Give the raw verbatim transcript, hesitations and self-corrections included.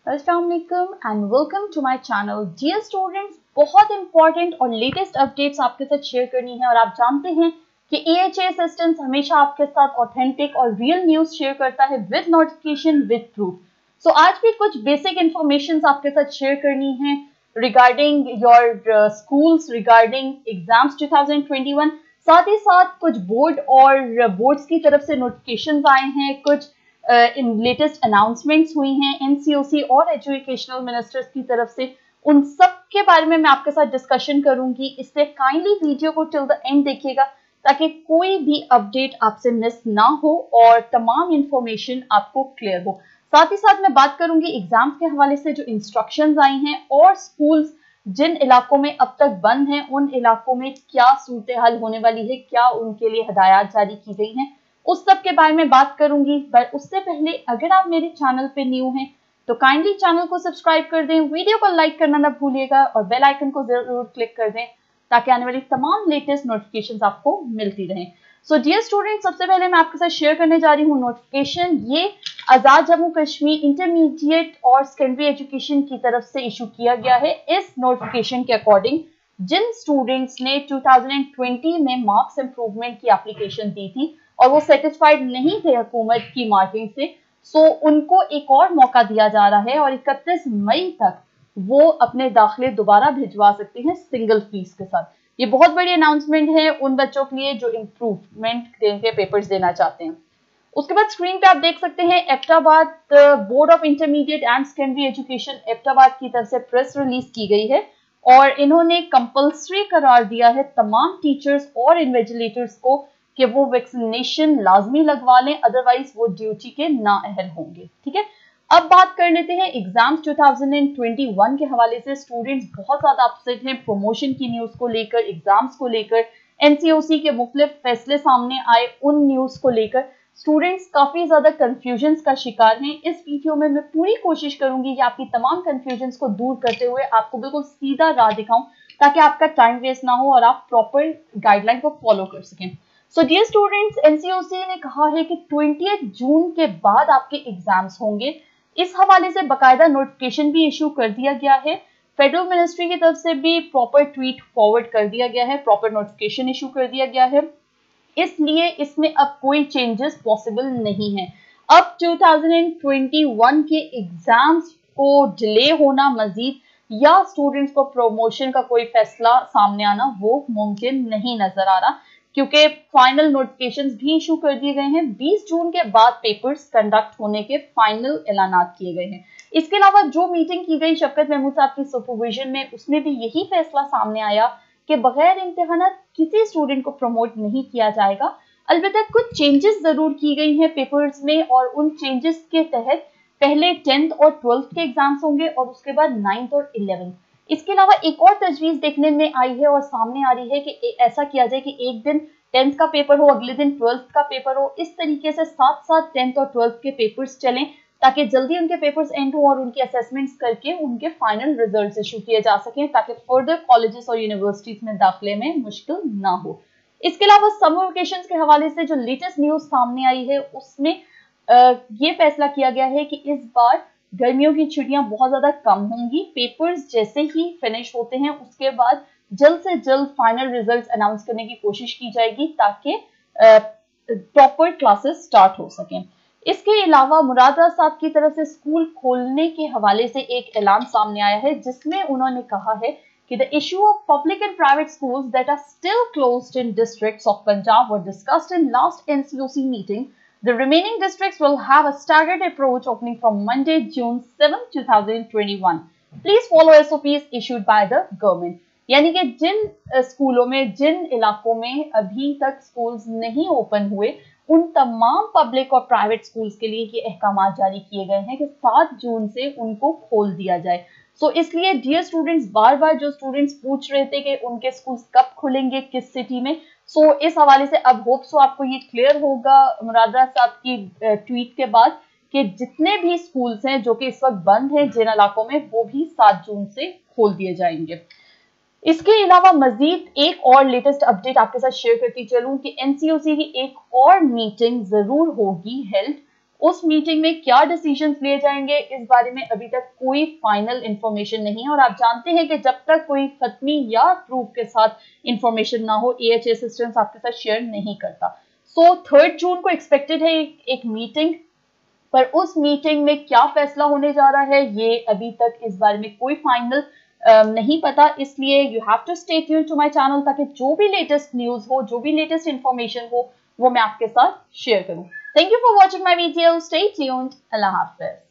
अस्सलाम वालेकुम and welcome to my channel. Dear students, बहुत इंपॉर्टेंट और लेटेस्ट अपडेट्स आपके साथ शेयर करनी है और आप जानते हैं कि ए एच ए असिस्टेंट्स हमेशा आपके साथ ऑथेंटिक और रियल न्यूज शेयर करता है with notification with proof. So आज भी कुछ बेसिक इंफॉर्मेशन आपके साथ शेयर करनी है regarding your schools, regarding exams two thousand twenty one. साथ ही साथ कुछ बोर्ड और बोर्ड्स की तरफ से नोटिफिकेशंस आए हैं, कुछ इन लेटेस्ट अनाउंसमेंट्स हुई हैं एन सी ओ सी और एजुकेशनल मिनिस्टर्स की तरफ से। उन सब के बारे में मैं आपके साथ डिस्कशन करूंगी, इसलिए काइंडली वीडियो को टिल द एंड देखिएगा ताकि कोई भी अपडेट आपसे मिस ना हो और तमाम इंफॉर्मेशन आपको क्लियर हो। साथ ही साथ मैं बात करूंगी एग्जाम्स के हवाले से जो इंस्ट्रक्शंस आई हैं और स्कूल्स जिन इलाकों में अब तक बंद हैं उन इलाकों में क्या सूरत हाल होने वाली है, क्या उनके लिए हदायत जारी की गई हैं, उस सब के बारे में बात करूंगी। पर उससे पहले अगर आप मेरे चैनल पे न्यू हैं तो काइंडली चैनल को सब्सक्राइब कर दें, वीडियो को लाइक करना ना भूलिएगा और बेल आइकन को जरूर क्लिक कर दें ताकि आने वाली तमाम लेटेस्ट नोटिफिकेशंस आपको मिलती रहें। सो डियर स्टूडेंट, सबसे पहले मैं आपके साथ शेयर करने जा रही हूँ नोटिफिकेशन। ये आजाद जम्मू कश्मीर इंटरमीडिएट और सेकेंडरी एजुकेशन की तरफ से इशू किया गया है। इस नोटिफिकेशन के अकॉर्डिंग जिन स्टूडेंट्स ने टू थाउजेंड ट्वेंटी में मार्क्स इंप्रूवमेंट की एप्लीकेशन दी थी और वो सेटिस्फाइड नहीं थे हुकूमत की मार्किंग से, सो उनको एक और मौका दिया जा रहा है और इकतीस मई तक वो अपने दाखिले दोबारा भिजवा सकते हैं सिंगल फीस के साथ। ये बहुत बड़ी अनाउंसमेंट है उन बच्चों के लिए जो इम्प्रूवमेंट के पेपर्स देना चाहते हैं। उसके बाद स्क्रीन पे आप देख सकते हैं Abbottabad board of intermediate and secondary education Abbottabad की तरफ से प्रेस रिलीज की गई है और इन्होंने कंपल्सरी करार दिया है तमाम टीचर्स और इन्विजिलेटर्स को कि वो वैक्सीनेशन लाजमी लगवा लें, अदरवाइज वो ड्यूटी के ना अहल होंगे। ठीक है, अब बात कर लेते हैं exams two thousand twenty one के हवाले से। स्टूडेंट्स बहुत ज्यादा अपसेट हैं प्रमोशन की न्यूज को लेकर, एग्जाम्स को लेकर, एन सी ओ सी के मुख्तलिफ फैसले सामने आए उन न्यूज को लेकर स्टूडेंट्स काफी ज्यादा कंफ्यूजन का शिकार हैं। इस वीडियो में मैं पूरी कोशिश करूंगी कि आपकी तमाम कंफ्यूजन को दूर करते हुए आपको बिल्कुल सीधा राह दिखाऊं ताकि आपका टाइम वेस्ट ना हो और आप प्रॉपर गाइडलाइन को फॉलो कर सकें। So dear students, N C O C ने कहा है कि ट्वेंटिएथ जून के बाद आपके एग्जाम्स होंगे। इस हवाले से बकायदा नोटिफिकेशन भी इशू कर दिया गया है, फेडरल मिनिस्ट्री की तरफ से भी प्रॉपर ट्वीट फॉरवर्ड कर दिया गया है, प्रॉपर नोटिफिकेशन इशू कर दिया गया है। इसलिए इसमें अब कोई चेंजेस पॉसिबल नहीं है। अब टू थाउजेंड ट्वेंटी वन के एग्जाम्स को डिले होना मजीद या स्टूडेंट्स को प्रमोशन का कोई फैसला सामने आना वो मुमकिन नहीं नजर आ रहा, क्योंकि फाइनल नोटिफिकेशंस भी इशू कर दिए गए हैं। बीस जून के बाद पेपर्स कंडक्ट होने के फाइनल ऐलानात किए गए हैं। इसके अलावा जो मीटिंग की गई शफकत महमूद साहब की सुपरविजन में, उसमें भी यही फैसला सामने आया कि बगैर इम्तिहानात किसी स्टूडेंट को प्रमोट नहीं किया जाएगा। अलबत्ता कुछ चेंजेस जरूर की गई हैं पेपर्स में और उन चेंजेस के तहत पहले टेंथ और ट्वेल्थ के एग्जाम्स होंगे और उसके बाद नाइन्थ और इलेवेंथ। इसके अलावा एक और तजवीज देखने में आई है और सामने आ रही है कि ऐसा किया जाए कि एक दिन टेंथ का पेपर हो, अगले दिन ट्वेल्थ का पेपर हो, इस तरीके से साथ साथ टेंथ और ट्वेल्थ के पेपर्स चलें ताकि जल्दी उनके पेपर्स एंड हो और उनके असेसमेंट्स करके उनके फाइनल रिजल्ट्स इशू किए जा सकें ताकि फर्दर कॉलेजेस और यूनिवर्सिटीज में दाखिले में मुश्किल ना हो। इसके अलावा समर वेकेशन के हवाले से जो लेटेस्ट न्यूज सामने आई है उसमें आ, ये फैसला किया गया है कि इस बार गर्मियों की छुट्टियां बहुत ज्यादा कम होंगी। पेपर्स जैसे ही फिनिश होते हैं उसके बाद जल्द से जल्द फाइनल रिजल्ट्स अनाउंस करने की कोशिश की जाएगी ताकि प्रॉपर क्लासेस स्टार्ट हो सकें। इसके अलावा मुरादा साहब की तरफ से स्कूल खोलने के हवाले से एक ऐलान सामने आया है जिसमें उन्होंने कहा है कि the issue of public and private schools that are still closed in districts of Punjab were discussed in last N C O C meeting. The remaining districts will have a staggered approach opening from Monday, June seventh, two thousand twenty-one. Please follow S O Ps issued by the government. यानी कि जिन स्कूलों में, जिन इलाकों में अभी तक schools नहीं open हुए, उन तमाम पब्लिक और प्राइवेट स्कूल्स के लिए ये अहकाम जारी किए गए हैं कि सात जून से उनको खोल दिया जाए। सो so, इसलिए डियर स्टूडेंट्स, बार बार जो स्टूडेंट्स पूछ रहे थे कि उनके स्कूल्स कब खुलेंगे, किस सिटी में, सो so, इस हवाले से अब होप सो आपको ये क्लियर होगा मुरादा साहब की ट्वीट के बाद कि जितने भी स्कूल्स हैं जो कि इस वक्त बंद हैं जिन इलाकों में, वो भी सात जून से खोल दिए जाएंगे। इसके अलावा मजीद एक और लेटेस्ट अपडेट आपके साथ शेयर करती चलूं कि एन सी ओ सी की एक और मीटिंग जरूर होगी हेल्ड उस मीटिंग में क्या डिसीजंस लिए जाएंगे इस बारे में अभी तक कोई फाइनल इंफॉर्मेशन नहीं है। और आप जानते हैं कि जब तक कोई खत्मी या प्रूफ के साथ इंफॉर्मेशन ना हो ए एच ए सिस्टम्स आपके साथ शेयर नहीं करता। सो थर्ड जून को एक्सपेक्टेड है एक, एक मीटिंग, पर उस मीटिंग में क्या फैसला होने जा रहा है ये अभी तक इस बारे में कोई फाइनल नहीं पता। इसलिए you have to stay tune to my channel ताकि जो भी लेटेस्ट न्यूज हो, जो भी लेटेस्ट इंफॉर्मेशन हो वो मैं आपके साथ शेयर करूं। Thank you for watching my video. Stay tuned. अल्लाह हाफिज।